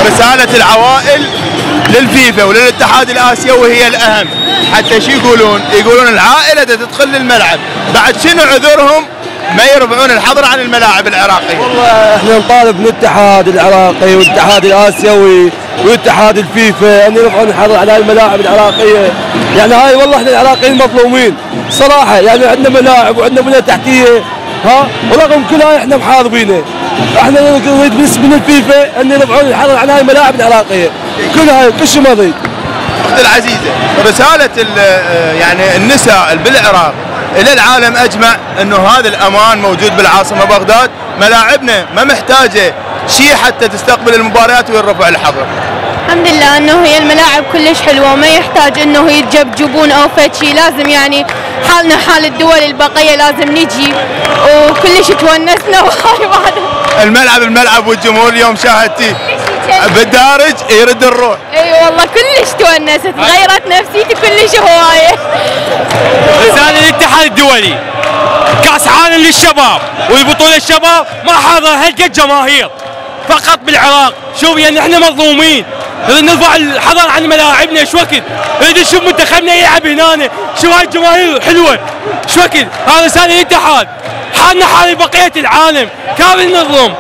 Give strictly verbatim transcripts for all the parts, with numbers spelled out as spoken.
رسالة العوائل للفيفا وللاتحاد الاسيوي هي الاهم، حتى شو يقولون؟ يقولون العائله تدخل للملعب، بعد شنو عذرهم ما يرفعون الحظر عن الملاعب العراقيه؟ والله احنا نطالب من الاتحاد العراقي والاتحاد الاسيوي والاتحاد الفيفا ان يرفعون الحظر عن هاي الملاعب العراقيه، يعني هاي والله احنا العراقيين مظلومين صراحه، يعني عندنا ملاعب وعندنا بنيه تحتيه ها، ورغم كل هاي احنا محاربينه. احنا نريد من الفيفا ان يرفعون الحظر عن هاي الملاعب العراقيه، كل هاي كل شيء مريض. اختي العزيزه، رساله يعني النساء بالعراق الى العالم اجمع انه هذا الامان موجود بالعاصمه بغداد، ملاعبنا ما محتاجه شيء حتى تستقبل المباريات ويرفع الحظر. الحمد لله انه هي الملاعب كلش حلوه، ما يحتاج انه يتجبجبون او فد شيء، لازم يعني حالنا حال الدول البقيه لازم نجي وكلش تونسنا وهاي بعد. الملعب الملعب والجمهور اليوم شاهدتي بالدارج يرد الروح. اي والله كلش تونست، غيرت نفسيتي كلش هوايه. رسالة للاتحاد الدولي، كاس عالم للشباب والبطولة الشباب ما حاضر هالقد جماهير فقط بالعراق، شوف يعني احنا مظلومين، نريد نرفع الحظر عن ملاعبنا شو وقت، نريد نشوف منتخبنا يلعب هنا، شو هاي الجماهير حلوة، شو وقت، هذا رسالة للاتحاد، حالنا حال بقية العالم، كامل نظلم.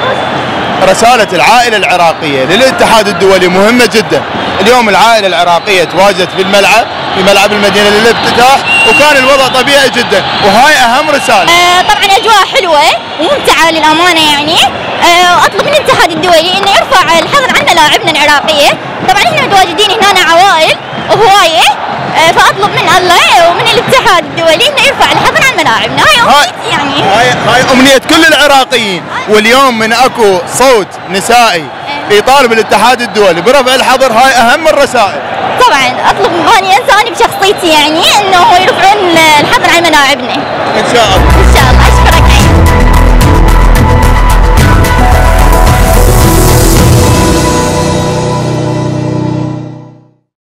رسالة العائلة العراقية للاتحاد الدولي مهمة جدا، اليوم العائلة العراقية تواجدت في الملعب في ملعب المدينة للافتتاح وكان الوضع طبيعي جدا، وهاي أهم رسالة. آه طبعا أجواء حلوة وممتعة للأمانة يعني، آه وأطلب من الاتحاد الدولي إنه يرفع الحظر عن ملاعبنا العراقية، طبعا إحنا متواجدين هنا عوائل وهواية، آه فأطلب من الله ومن الاتحاد الدولي إنه يرفع الحظر عن ملاعبنا، هاي أمنيتي يعني. هاي هاي أمنية كل العراقيين، واليوم من أكو صوت نسائي يطالب الاتحاد الدولي برفع الحظر، هاي أهم الرسائل. طبعا اطلب اني انساني بشخصيتي يعني انه يرفعون الحظر عن ملاعبنا. ان شاء الله. ان شاء الله.